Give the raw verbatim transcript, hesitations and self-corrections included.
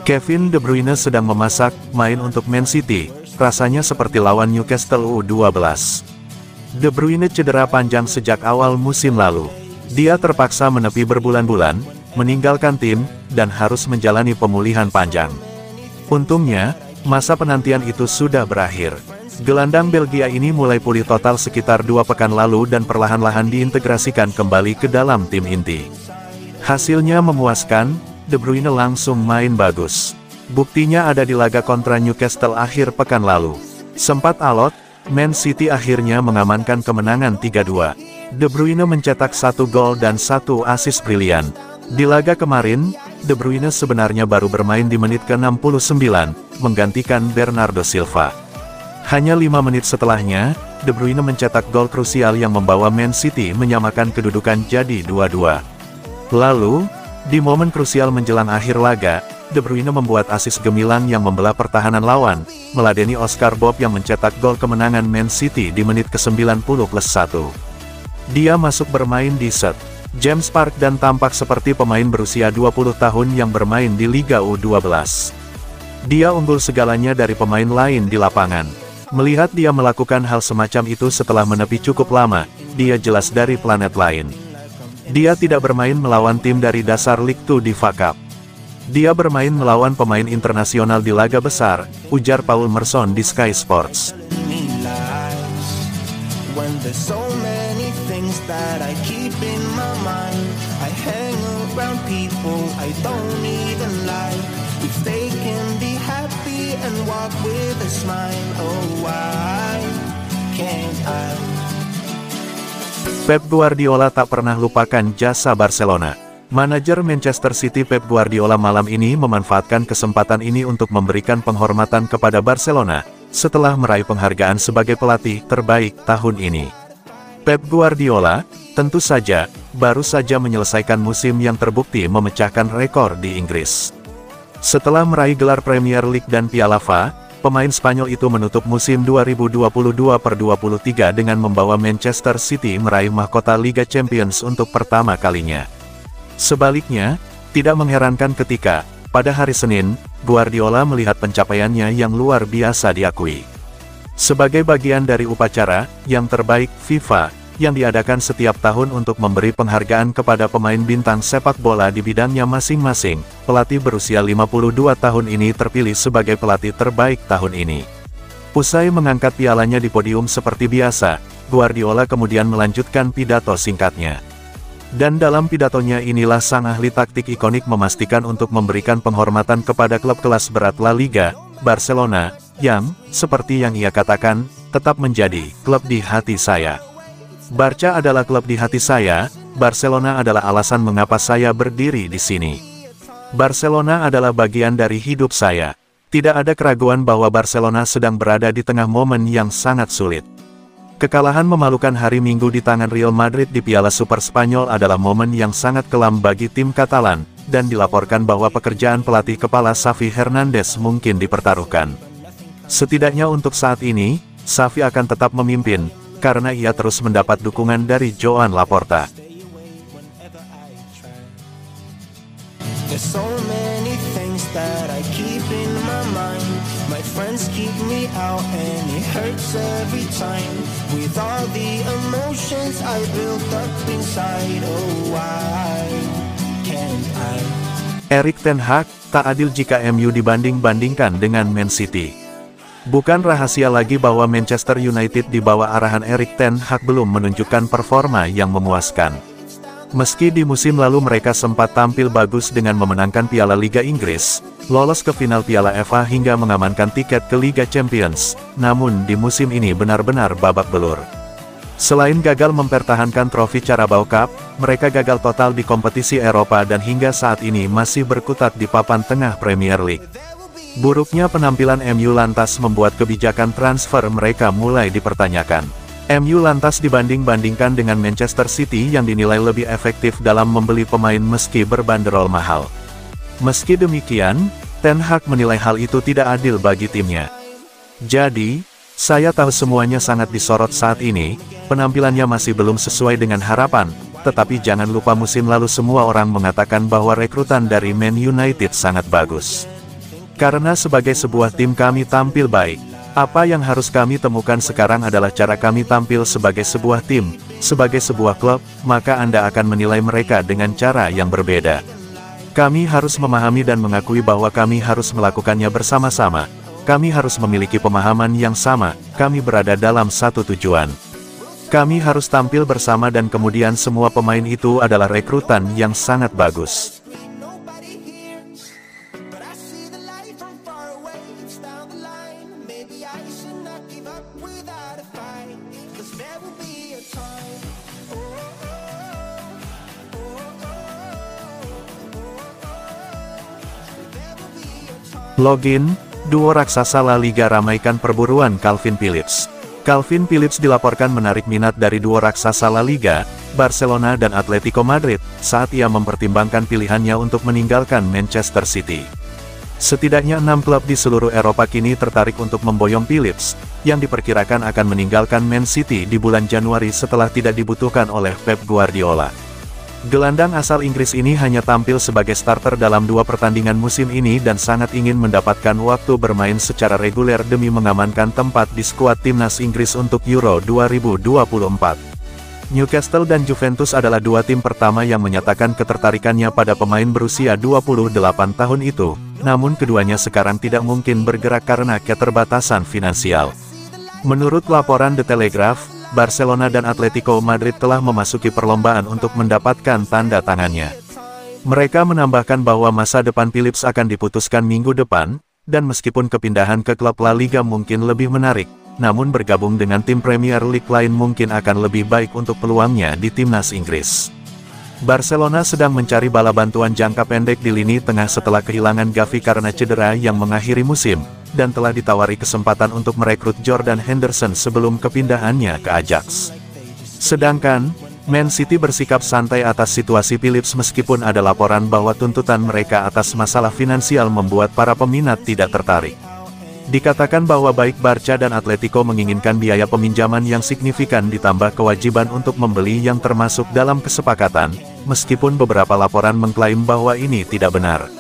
Kevin De Bruyne sedang memasak, main untuk Man City, rasanya seperti lawan Newcastle U dua belas. De Bruyne cedera panjang sejak awal musim lalu. Dia terpaksa menepi berbulan-bulan, meninggalkan tim, dan harus menjalani pemulihan panjang. Untungnya, masa penantian itu sudah berakhir. Gelandang Belgia ini mulai pulih total sekitar dua pekan lalu dan perlahan-lahan diintegrasikan kembali ke dalam tim inti. Hasilnya memuaskan. De Bruyne langsung main bagus. Buktinya ada di laga kontra Newcastle akhir pekan lalu. Sempat alot, Man City akhirnya mengamankan kemenangan tiga dua. De Bruyne mencetak satu gol dan satu assist brilian. Di laga kemarin, De Bruyne sebenarnya baru bermain di menit ke enam puluh sembilan, menggantikan Bernardo Silva. Hanya lima menit setelahnya, De Bruyne mencetak gol krusial yang membawa Man City menyamakan kedudukan jadi dua dua. Lalu, di momen krusial menjelang akhir laga, De Bruyne membuat assist gemilang yang membelah pertahanan lawan, meladeni Oscar Bob yang mencetak gol kemenangan Man City di menit ke sembilan puluh plus satu. Dia masuk bermain di Saint James Park dan tampak seperti pemain berusia dua puluh tahun yang bermain di Liga U dua belas. Dia unggul segalanya dari pemain lain di lapangan. Melihat dia melakukan hal semacam itu setelah menepi cukup lama, dia jelas dari planet lain. Dia tidak bermain melawan tim dari dasar League Two di F A Cup. Dia bermain melawan pemain internasional di laga besar, ujar Paul Merson di Sky Sports. Pep Guardiola tak pernah lupakan jasa Barcelona. Manajer Manchester City Pep Guardiola malam ini memanfaatkan kesempatan ini untuk memberikan penghormatan kepada Barcelona, setelah meraih penghargaan sebagai pelatih terbaik tahun ini. Pep Guardiola, tentu saja, baru saja menyelesaikan musim yang terbukti memecahkan rekor di Inggris. Setelah meraih gelar Premier League dan Piala F A, pemain Spanyol itu menutup musim dua ribu dua puluh dua per dua puluh tiga dengan membawa Manchester City meraih mahkota Liga Champions untuk pertama kalinya. Sebaliknya, tidak mengherankan ketika, pada hari Senin, Guardiola melihat pencapaiannya yang luar biasa diakui. Sebagai bagian dari upacara yang terbaik FIFA, yang diadakan setiap tahun untuk memberi penghargaan kepada pemain bintang sepak bola di bidangnya masing-masing, pelatih berusia lima puluh dua tahun ini terpilih sebagai pelatih terbaik tahun ini. Usai mengangkat pialanya di podium seperti biasa, Guardiola kemudian melanjutkan pidato singkatnya. Dan dalam pidatonya inilah sang ahli taktik ikonik memastikan untuk memberikan penghormatan kepada klub kelas berat La Liga, Barcelona, yang, seperti yang ia katakan, tetap menjadi klub di hati saya. Barca adalah klub di hati saya, Barcelona adalah alasan mengapa saya berdiri di sini. Barcelona adalah bagian dari hidup saya. Tidak ada keraguan bahwa Barcelona sedang berada di tengah momen yang sangat sulit. Kekalahan memalukan hari Minggu di tangan Real Madrid di Piala Super Spanyol adalah momen yang sangat kelam bagi tim Katalan, dan dilaporkan bahwa pekerjaan pelatih kepala Xavi Hernandez mungkin dipertaruhkan. Setidaknya untuk saat ini, Xavi akan tetap memimpin, karena ia terus mendapat dukungan dari Joan Laporta. Erik ten Hag, tak adil jika M U dibanding-bandingkan dengan Man City. Bukan rahasia lagi bahwa Manchester United di bawah arahan Erik ten Hag belum menunjukkan performa yang memuaskan. Meski di musim lalu mereka sempat tampil bagus dengan memenangkan Piala Liga Inggris, lolos ke final Piala F A hingga mengamankan tiket ke Liga Champions, namun di musim ini benar-benar babak belur. Selain gagal mempertahankan trofi Carabao Cup, mereka gagal total di kompetisi Eropa dan hingga saat ini masih berkutat di papan tengah Premier League. Buruknya penampilan M U lantas membuat kebijakan transfer mereka mulai dipertanyakan. M U lantas dibanding-bandingkan dengan Manchester City yang dinilai lebih efektif dalam membeli pemain meski berbanderol mahal. Meski demikian, Ten Hag menilai hal itu tidak adil bagi timnya. Jadi, saya tahu semuanya sangat disorot saat ini, penampilannya masih belum sesuai dengan harapan, tetapi jangan lupa musim lalu semua orang mengatakan bahwa rekrutan dari Man United sangat bagus. Karena sebagai sebuah tim kami tampil baik. Apa yang harus kami temukan sekarang adalah cara kami tampil sebagai sebuah tim, sebagai sebuah klub, maka Anda akan menilai mereka dengan cara yang berbeda. Kami harus memahami dan mengakui bahwa kami harus melakukannya bersama-sama. Kami harus memiliki pemahaman yang sama, kami berada dalam satu tujuan. Kami harus tampil bersama dan kemudian semua pemain itu adalah rekrutan yang sangat bagus. Login, duo raksasa La Liga ramaikan perburuan Calvin Phillips. Calvin Phillips dilaporkan menarik minat dari duo raksasa La Liga, Barcelona dan Atletico Madrid, saat ia mempertimbangkan pilihannya untuk meninggalkan Manchester City. Setidaknya enam klub di seluruh Eropa kini tertarik untuk memboyong Phillips, yang diperkirakan akan meninggalkan Man City di bulan Januari setelah tidak dibutuhkan oleh Pep Guardiola. Gelandang asal Inggris ini hanya tampil sebagai starter dalam dua pertandingan musim ini dan sangat ingin mendapatkan waktu bermain secara reguler demi mengamankan tempat di skuad timnas Inggris untuk Euro dua ribu dua puluh empat. Newcastle dan Juventus adalah dua tim pertama yang menyatakan ketertarikannya pada pemain berusia dua puluh delapan tahun itu, namun keduanya sekarang tidak mungkin bergerak karena keterbatasan finansial. Menurut laporan The Telegraph, Barcelona dan Atletico Madrid telah memasuki perlombaan untuk mendapatkan tanda tangannya. Mereka menambahkan bahwa masa depan Phillips akan diputuskan minggu depan, dan meskipun kepindahan ke klub La Liga mungkin lebih menarik, namun bergabung dengan tim Premier League lain mungkin akan lebih baik untuk peluangnya di timnas Inggris. Barcelona sedang mencari bala bantuan jangka pendek di lini tengah setelah kehilangan Gavi karena cedera yang mengakhiri musim, dan telah ditawari kesempatan untuk merekrut Jordan Henderson sebelum kepindahannya ke Ajax. Sedangkan, Man City bersikap santai atas situasi Phillips meskipun ada laporan bahwa tuntutan mereka atas masalah finansial membuat para peminat tidak tertarik. Dikatakan bahwa baik Barca dan Atletico menginginkan biaya peminjaman yang signifikan ditambah kewajiban untuk membeli yang termasuk dalam kesepakatan, meskipun beberapa laporan mengklaim bahwa ini tidak benar.